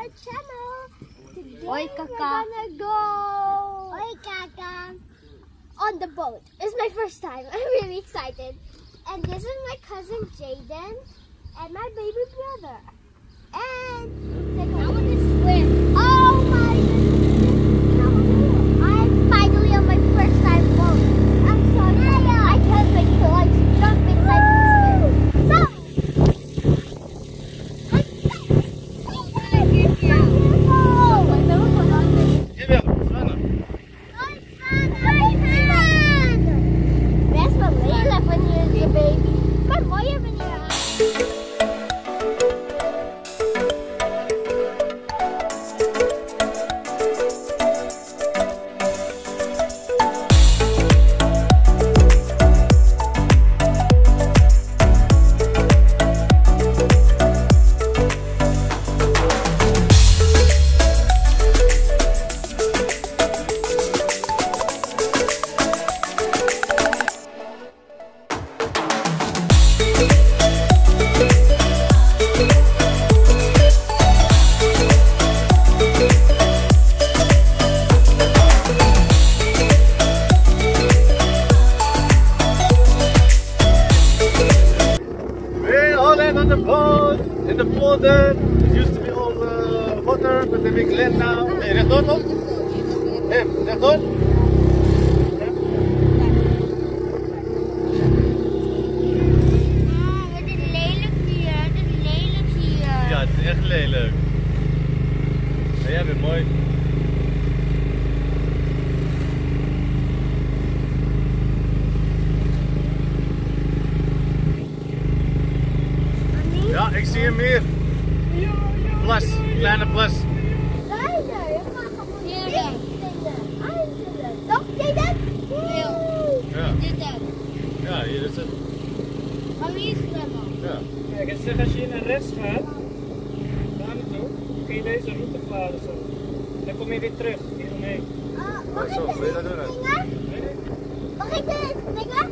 our channel. Today Oi, we're Kaka. gonna go on the boat. It's my first time. I'm really excited. And this is my cousin Jaden and my baby brother. And I want to swim. Oh my goodness. I'm finally on my first time boat. I'm so excited. I can't wait till I jump inside the swim. So in the pool there. It used to be all water, but they make land now. Hey, rechtdoor toch? Hey, rechtdoor? wat is lelijk hier. Het is lelijk hier. Ja, het is echt lelijk. Maar jij bent mooi. Ja, ik zie hem hier. Plas, kleine plas. Leider, je gaat gewoon hier. Toch, Jaden? Ja. Dit is. Ja, hier is het. Maar wie is zwemmen? Ja. Kijk, het zegt als je naar rechts gaat, daar naartoe, kun je deze route varen zo. Dan kom je weer terug, hier omheen. Mag ik Zo, wil je dat doen? springen? Mag ik erin springen?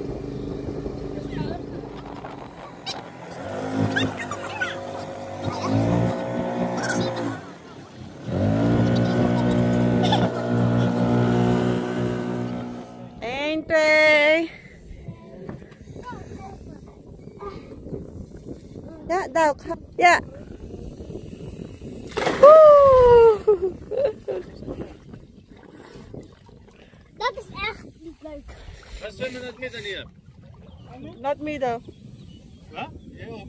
Eén, twee. Ja, duik. Ja. Woe! Dat is echt niet leuk. We zwemmen in het midden hier. Not me though. Ja? Jij ook.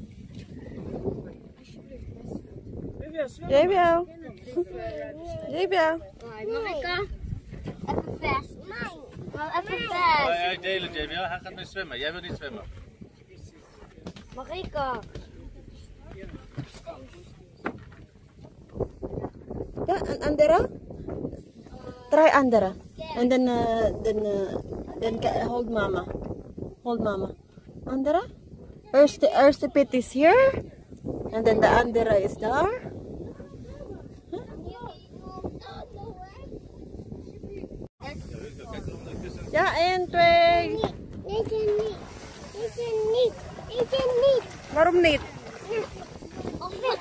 JBL. JBL. Mag ik even vast? Even Oh, vast. jij delen, JB. Hij gaat mee zwemmen. Jij wil niet zwemmen. Mag ik Ja, and Andera? Try Andera. And then hold mama. Hold mama. Andera? First the pit is here. And then the Andera is there. Ja, 1, 2. Deze niet. Deze niet. Deze niet. Waarom niet? Of weg.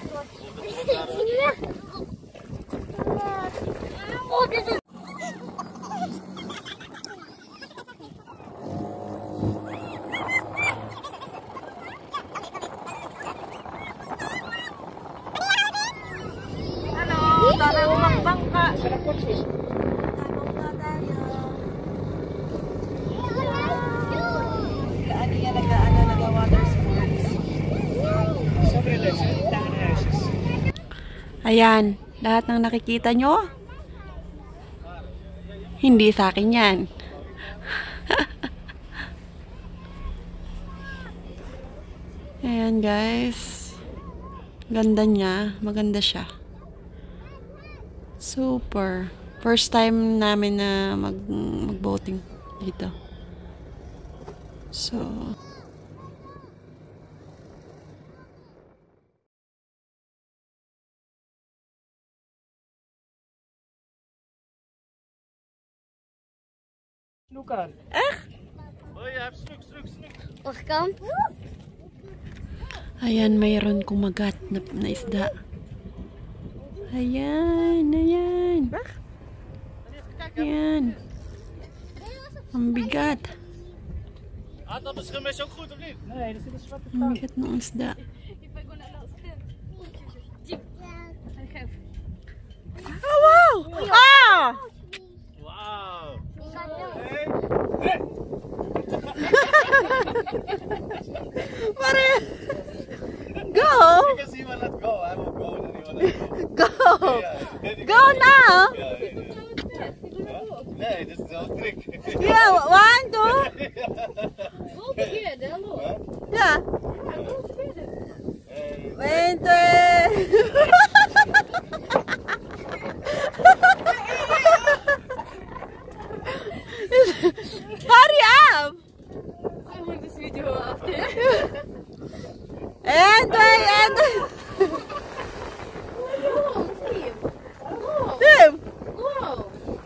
Oh, dit is... Halo, tara umakbang ka. Sarap po siya. Ano yan, nag-water sports. Ayan, lahat ng nakikita nyo, hindi sa akin yan. Ayan guys, ganda niya, maganda siya. Super. First time namin na mag-boating dito. So, Lucan. Oh, je hebt snoek. Mag ik? ayan, mayroon kumagat na isda. Ayan, ayan. Ayan. Ang bigat. Aantal beschermen is ook goed, of niet? Nee, er zit een zwarte Ang tang. bigat ng isda. Oh, wow! Ah! Wauw. What is... Go! You can see one let go. I will go and then you will let go. Go! Yeah. Go now! Nee, dit is wel een trick. Yeah, 1, 2. Yeah. 1, 2. Hurry up! I want this video after. And Tim! Wow.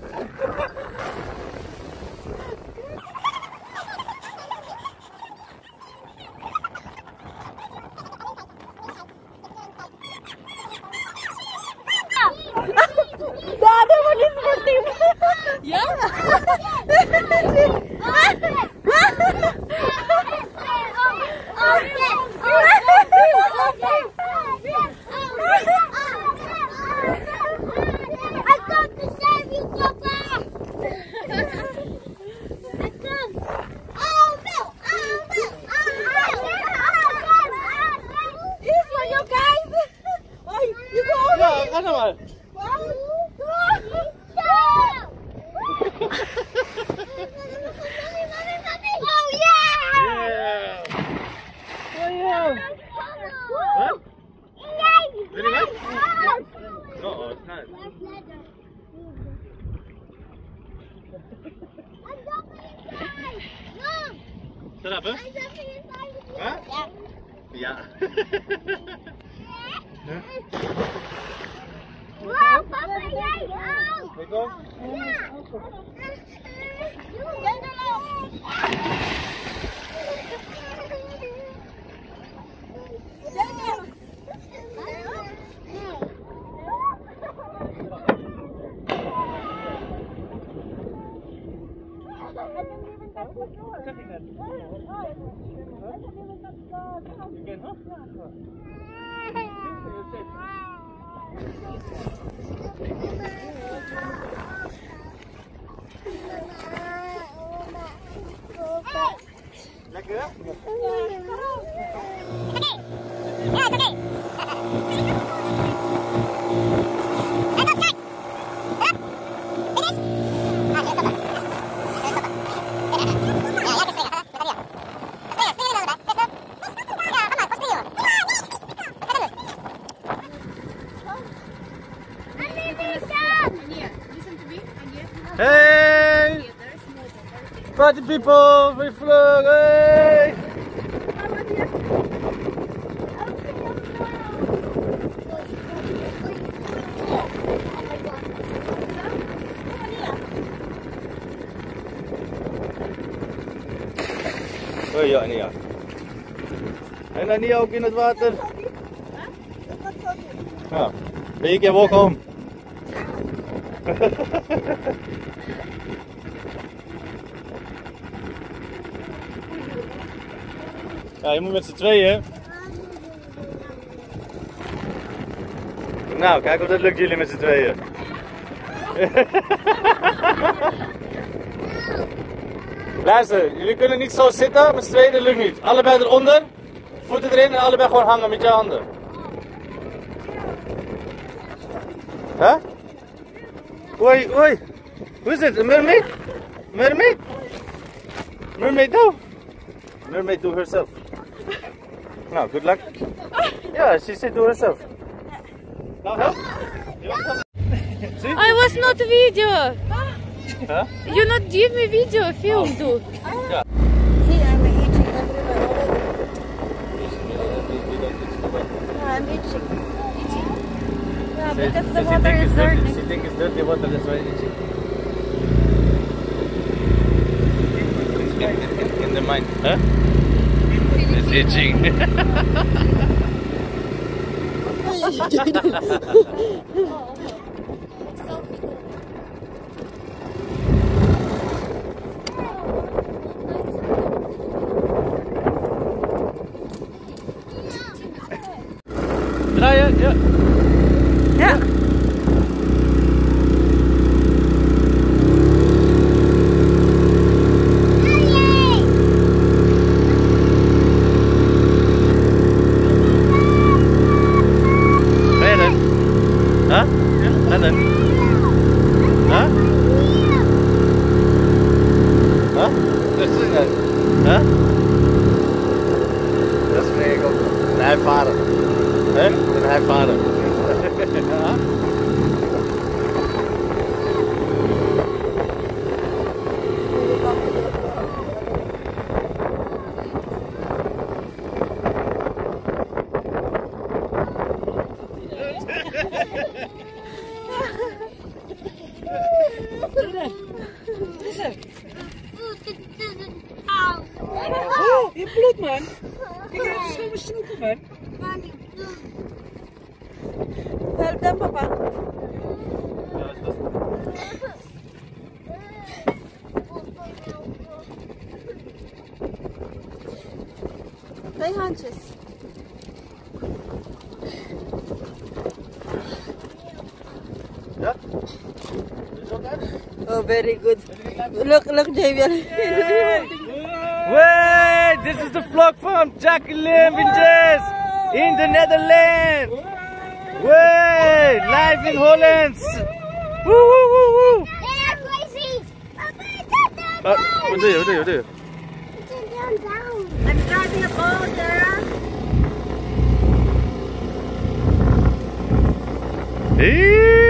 Dada mo din for Tim! Yeah? Ja, ga nou maar. Oh yeah! Yeah. Huh? Really nice? No, it's not. Shut up, huh? Huh? Ja. Wow, Papa, jij ook! Ik ook. Ja! Zeg ik net. Je kent nog? Lekker, hè? Hey! Party people, we vlog, hey! Oh ja, Ania. En Ania ook in het water. Ja, you can walk home. Ja, je moet met z'n tweeën. Nou, kijk of dat lukt jullie met z'n tweeën. Luister, jullie kunnen niet zo zitten, met z'n tweeën, dat lukt niet. Allebei eronder, voeten erin en allebei gewoon hangen met je handen. Huh? Oei, oei. Hoe is het? Een mermaid? Mermaid? Mermaid do? Mermaid do herself. Nou, good luck. Yeah, she said do herself. Now help. You want help? See? I was not video. Huh? You not give me video, film too. Yeah. See, I'm itching everywhere already. Yeah, I'm itching. Yeah, because the water is dirty. She thinks it's dirty water, that's why it's itchy. In the mind, huh? It's itching. Draaien, ja. Ja. Rennen. Huh? Rennen. Huh? Huh? Dat is het. Huh? Dat is weer ook. Hij varen. Hè? En hij varen. Ja? Oh, je bloed man. Ik heb het zo snoeken man. Help them, papa. Twee handjes. Ja? Oh, very good. Look, Javier. Wait, this is the vlog from Jacqueline Vinges in the Netherlands. Wait, live in Holland. Woo, woo, woo, woo. They're crazy. Wat doe je? Wat doe je? Wat doe je? Down. I'm driving a boat there. Hey.